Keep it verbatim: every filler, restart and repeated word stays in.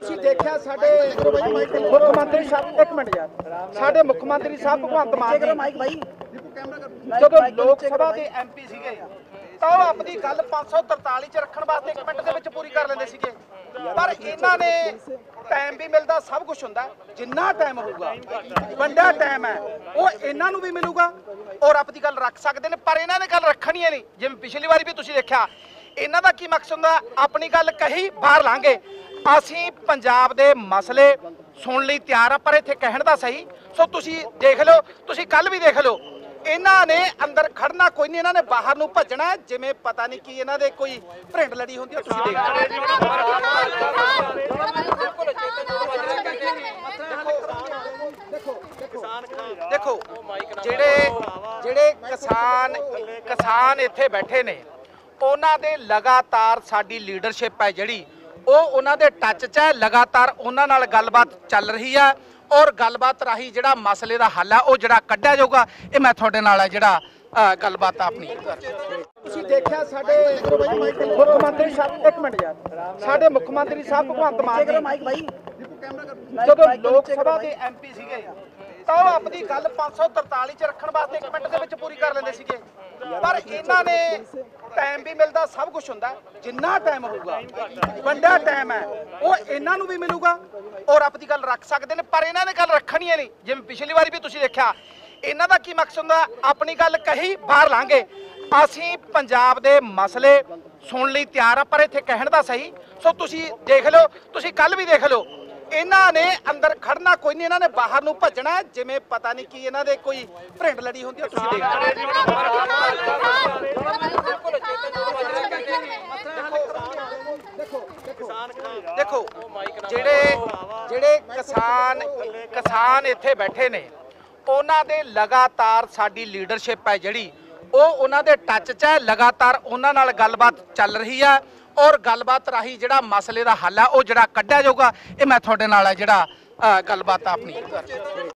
ਤੁਸੀਂ ਦੇਖਿਆ ਸਾਡੇ ਮੁੱਖ ਮੰਤਰੀ ਸਾਹਿਬ ਇੱਕ ਮਿੰਟ ਯਾਰ ਸਾਡੇ ਮੁੱਖ ਮੰਤਰੀ ਸਾਹਿਬ ਭਗਵੰਤ ਮਾਨ ਜੀ ਮਾਈਕ ਭਾਈ ਜਦੋਂ ਲੋਕ ਸਭਾ ਦੇ ਐਮਪੀ ਸੀਗੇ ਤਾਂ ਉਹ ਆਪਣੀ ਗੱਲ ਪੰਜ ਸੌ ਤਰਤਾਲੀ ਚ ਰੱਖਣ ਵਾਸਤੇ ਇੱਕ ਮਿੰਟ ਦੇ ਵਿੱਚ ਪੂਰੀ ਕਰ ਲੈਂਦੇ ਸੀਗੇ ਪਰ ਇਹਨਾਂ ਨੇ ਟਾਈਮ ਵੀ ਮਿਲਦਾ ਸਭ ਕੁਝ ਹੁੰਦਾ ਜਿੰਨਾ ਟਾਈਮ ਹੋਊਗਾ ਵੱਡਾ ਟਾਈਮ ਹੈ ਉਹ ਇਹਨਾਂ ਨੂੰ ਵੀ ਮਿਲੂਗਾ ਔਰ ਆਪਣੀ ਗੱਲ ਰੱਖ ਸਕਦੇ ਨੇ ਪਰ ਇਹਨਾਂ ਨੇ ਗੱਲ ਰੱਖਣੀ ਹੈ ਨਹੀਂ ਜਿਵੇਂ ਪਿਛਲੀ ਵਾਰੀ ਵੀ ਤੁਸੀਂ ਦੇਖਿਆ ਇਹਨਾਂ ਦਾ ਕੀ ਮਕਸਦ ਹੁੰਦਾ ਆਪਣੀ ਗੱਲ ਕਹੀ ਬਾਹਰ ਲਾਂਗੇ ਅਸੀਂ ਪੰਜਾਬ ਦੇ ਮਸਲੇ ਸੁਣ ਲਈ ਤਿਆਰ ਆ ਪਰ ਇੱਥੇ ਕਹਿਣ ਦਾ ਸਹੀ ਸੋ ਤੁਸੀਂ ਦੇਖ ਲਓ ਤੁਸੀਂ ਕੱਲ ਵੀ ਦੇਖ ਲਓ ਇਹਨਾਂ ਨੇ ਅੰਦਰ ਖੜਨਾ ਕੋਈ ਨਹੀਂ ਇਹਨਾਂ ਨੇ ਬਾਹਰ ਨੂੰ ਭੱਜਣਾ ਜਿਵੇਂ ਪਤਾ ਨਹੀਂ ਕੀ ਇਹਨਾਂ ਦੇ ਕੋਈ ਭਰਿੰਡ ਲੜੀ ਹੁੰਦੀ ਹੈ ਤੁਸੀਂ ਦੇਖੋ ਦੇਖੋ ਜਿਹੜੇ ਜਿਹੜੇ ਕਿਸਾਨ ਕਿਸਾਨ ਇੱਥੇ ਬੈਠੇ ਨੇ ਉਹਨਾਂ ਦੇ ਲਗਾਤਾਰ ਸਾਡੀ ਲੀਡਰਸ਼ਿਪ ਹੈ ਜਿਹੜੀ ਉਹ ਉਹਨਾਂ ਦੇ ਟੱਚ 'ਚ ਹੈ ਲਗਾਤਾਰ ਉਹਨਾਂ ਨਾਲ ਗੱਲਬਾਤ ਚੱਲ ਰਹੀ ਹੈ ਔਰ ਗੱਲਬਾਤ ਰਾਹੀਂ ਜਿਹੜਾ ਮਸਲੇ ਦਾ ਹੱਲ ਹੈ ਉਹ ਜਿਹੜਾ ਕੱਢਿਆ ਜਾਊਗਾ ਇਹ ਮੈਂ ਤੁਹਾਡੇ ਨਾਲ ਹੈ ਜਿਹੜਾ ਗੱਲਬਾਤ ਆਪਣੀ ਤੁਸੀਂ ਦੇਖਿਆ ਸਾਡੇ ਮੁੱਖ ਮੰਤਰੀ ਸਾਹਿਬ ਇੱਕ ਮਿੰਟ ਯਾਰ ਸਾਡੇ ਮੁੱਖ ਮੰਤਰੀ ਸਾਹਿਬ ਭਗਵੰਤ ਮਾਨ ਜੀ ਮਾਈਕ ਭਾਈ ਜਦੋਂ ਲੋਕ ਸਭਾ ਦੇ ਐਮਪੀ ਸੀਗੇ ਤਾਂ ਉਹ ਆਪਣੀ ਗੱਲ ਪੰਜ ਸੌ ਤਰਤਾਲੀ ਚ ਰੱਖਣ ਵਾਸਤੇ ਇੱਕ ਮਿੰਟ ਦੇ ਵਿੱਚ ਪੂਰੀ ਕਰ ਲੈਂਦੇ ਸੀਗੇ ਪਰ ਇਹਨਾਂ ਨੇ ਟਾਈਮ ਵੀ ਮਿਲਦਾ ਸਭ ਕੁਝ ਹੁੰਦਾ ਜਿੰਨਾ ਟਾਈਮ ਹੋਊਗਾ ਵੱਡਾ ਟਾਈਮ ਹੈ ਉਹ ਇਹਨਾਂ ਨੂੰ ਵੀ ਮਿਲੂਗਾ ਔਰ ਆਪਣੀ ਗੱਲ ਰੱਖ ਸਕਦੇ ਨੇ ਪਰ ਇਹਨਾਂ ਨੇ ਗੱਲ ਰੱਖਣੀ ਹੈ ਨਹੀਂ ਜਿਵੇਂ ਪਿਛਲੀ ਵਾਰੀ ਵੀ ਤੁਸੀਂ ਦੇਖਿਆ ਇਹਨਾਂ ਦਾ ਕੀ ਮਕਸਦ ਹੁੰਦਾ ਆਪਣੀ ਗੱਲ ਕਹੀ ਬਾਹਰ ਲਾਂਗੇ ਅਸੀਂ ਪੰਜਾਬ ਦੇ ਮਸਲੇ ਸੁਣ ਲਈ ਤਿਆਰ ਆ ਪਰ ਇੱਥੇ ਕਹਿਣ ਦਾ ਸਹੀ ਸੋ ਤੁਸੀਂ ਦੇਖ ਲਓ ਤੁਸੀਂ ਕੱਲ ਵੀ ਦੇਖ ਲਓ ਇਹਨਾਂ ਨੇ ਅੰਦਰ ਖੜਨਾ ਕੋਈ ਨਹੀਂ ਇਹਨਾਂ ਨੇ ਬਾਹਰ ਨੂੰ ਭੱਜਣਾ ਜਿਵੇਂ ਪਤਾ ਨਹੀਂ ਕੀ ਇਹਨਾਂ ਦੇ ਕੋਈ ਭਰਿੰਡ ਲੜੀ ਹੁੰਦੀ ਹੈ ਤੁਸੀਂ ਦੇਖ ਦੇਖੋ ਜਿਹੜੇ ਜਿਹੜੇ ਕਿਸਾਨ ਕਿਸਾਨ ਇੱਥੇ ਬੈਠੇ ਨੇ ਉਹਨਾਂ ਦੇ ਲਗਾਤਾਰ ਸਾਡੀ ਲੀਡਰਸ਼ਿਪ ਹੈ ਜਿਹੜੀ ਉਹ ਉਹਨਾਂ ਦੇ ਟੱਚ 'ਚ ਹੈ ਲਗਾਤਾਰ ਉਹਨਾਂ ਨਾਲ ਗੱਲਬਾਤ ਚੱਲ ਰਹੀ ਹੈ ਔਰ ਗੱਲਬਾਤ ਰਾਹੀਂ ਜਿਹੜਾ ਮਸਲੇ ਦਾ ਹੱਲ ਹੈ ਉਹ ਜਿਹੜਾ ਕੱਢਿਆ ਜਾਊਗਾ ਇਹ ਮੈਂ ਤੁਹਾਡੇ ਨਾਲ ਹੈ ਜਿਹੜਾ ਗੱਲਬਾਤ ਆਪਣੀ